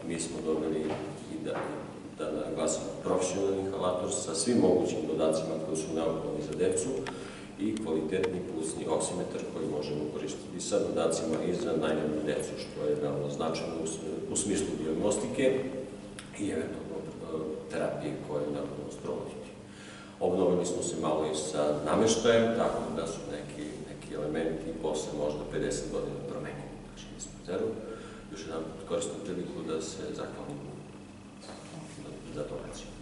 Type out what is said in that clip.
mi smo dobili i da naglasimo profesionalni inhalator sa svim mogućim dodacima koji su neophodni za decu i kvalitetni pulsni oksimetar koji možemo koristiti sa dodacima i za najmanju decu, što je veoma značajno u smislu dijagnostike i eventualno terapije koje je neophodno sprovoditi. Obnovili smo se malo i sa nameštajem, tako da su neki elementi posle možda 50 godina promenjeni. Znači, mi smo zeru. Još jedan koristim priliku da se zahvalim za donaciju.